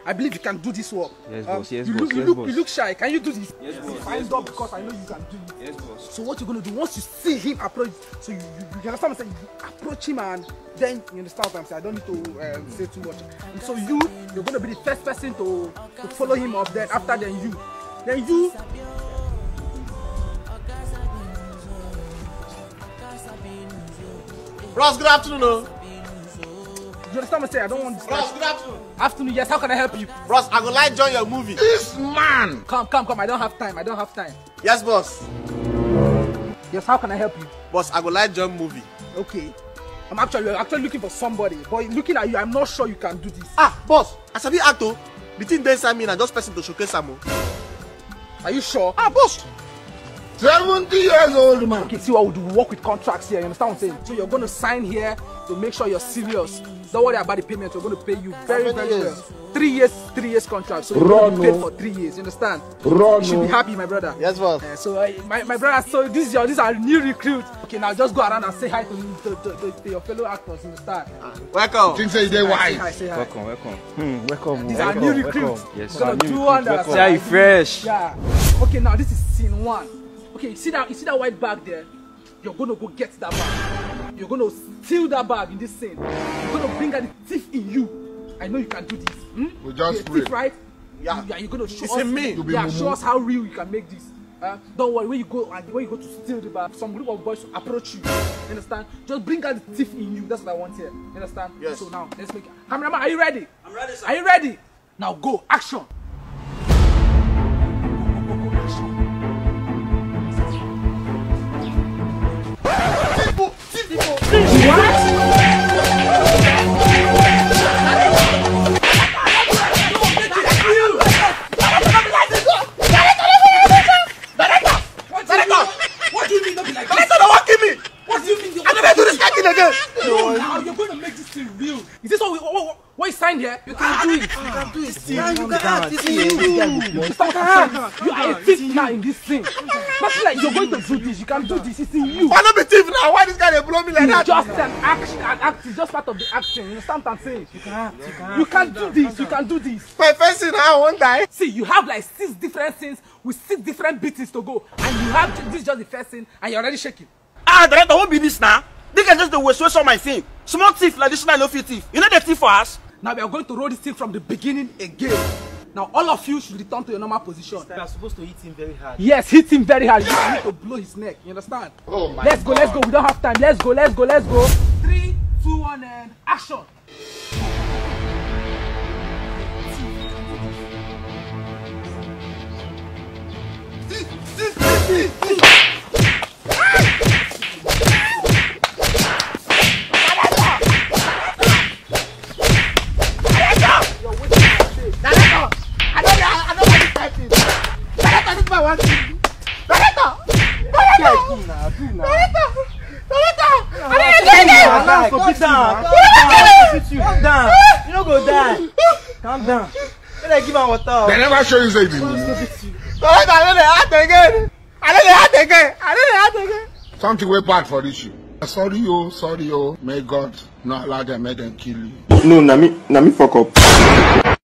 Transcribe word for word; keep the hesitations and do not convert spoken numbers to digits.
I believe you can do this work. Yes, um, boss. Yes, you boss. Look, you, yes, look, boss. you look shy. Can you do this? Yes, boss. Find Yes, up boss. because I know you can do it. Yes, boss. So what you're gonna do once you see him approach, so you, you, you can understand what I'm saying. You approach him and then you understand what I'm saying. I don't need to um, say too much. And so you, you're gonna be the first person to, to follow him up. Then after then you, then you. Ross, good afternoon. No? You understand what I'm saying? I don't want this. Ross, good afternoon. Afternoon, yes. How can I help you? Ross, I go like join your movie. This man! Come, come, come. I don't have time. I don't have time. Yes, boss. Yes. How can I help you? Boss, I go like join movie. Okay. I'm actually we're actually looking for somebody, but looking at you, I'm not sure you can do this. Ah, boss, as I be actor, between days I mean and just person to showcase some. Are you sure? Ah, boss. seventy years old man. Okay, see what we do. We work with contracts here. You understand what I'm saying? So you're going to sign here to make sure you're serious. Don't worry about the payment. We're going to pay you very, very well. Three years, three years contract. So you're going to be paid for three years. You understand? Run, You should be happy, my brother. Yes, boss. Uh, so uh, my, my brother, so this is your these are new recruits. Okay, now just go around and say hi to to, to, to, to your fellow actors. You understand? Welcome. Think say they Say hi, wise. say hi. Welcome, welcome. Hmm, welcome. These welcome, are new welcome. recruits. Yes, We're our gonna new do recruits. wonders. Welcome. See how you fresh. Yeah. Okay, now this is scene one. Okay, see that you see that white bag there? You're gonna go get that bag. You're gonna steal that bag in this scene. You're gonna bring out the thief in you. I know you can do this. Hmm? We just You're a thief, pray. right? Yeah. Yeah, you're gonna show It's us. in me. To be Yeah, mumu. show us how real you can make this. Uh, don't worry, when you go and when you go to steal the bag, some group of boys will approach you. You understand? Just bring out the thief in you. That's what I want here. You understand? Yes. So now let's make it. Cameraman, are you ready? I'm ready, sir. Are you ready? Now go, action. What do you mean not be like this? That's not what give me. What do you mean? I never do this acting again. No, now you're going to make this thing real. Is this what we what, what, what you signed here? You can do it. You can do it. Yeah, you can act. It's You stop saying you are a thief now in this thing. Nothing like you're going to do this. You can do this. It's in you. Why not be thief now? Why this guy they blow me like It's that? just an action. An act. It's just part of the action. You understand what I'm saying? You can act. You can, you can do this. You can do this. My first thing I won't die. See, you have like six different scenes with six different beatings to go, and you have this is just the first scene, and you're already shaking. Ah, director, won't be this now. They can just the waste waste on my thing. Small thief like this, I no fit thief. You know the thief for us. Now we are going to roll this thing from the beginning again. Now all of you should return to your normal position. You are supposed to hit him very hard. Yes, hit him very hard. You need to blow his neck. You understand? Oh my Let's go, let's go. We don't have time. Let's go, let's go, let's go. Three, two, one, and action. Calm down. Calm down. You don't go die. Calm down. Let give him water. They never show you say the I don't know act again. I don't know act again. I don't know act again. something way bad for this you. Sorry yo, sorry yo. May God not allow them, make them kill you. No, na me, na me fuck up.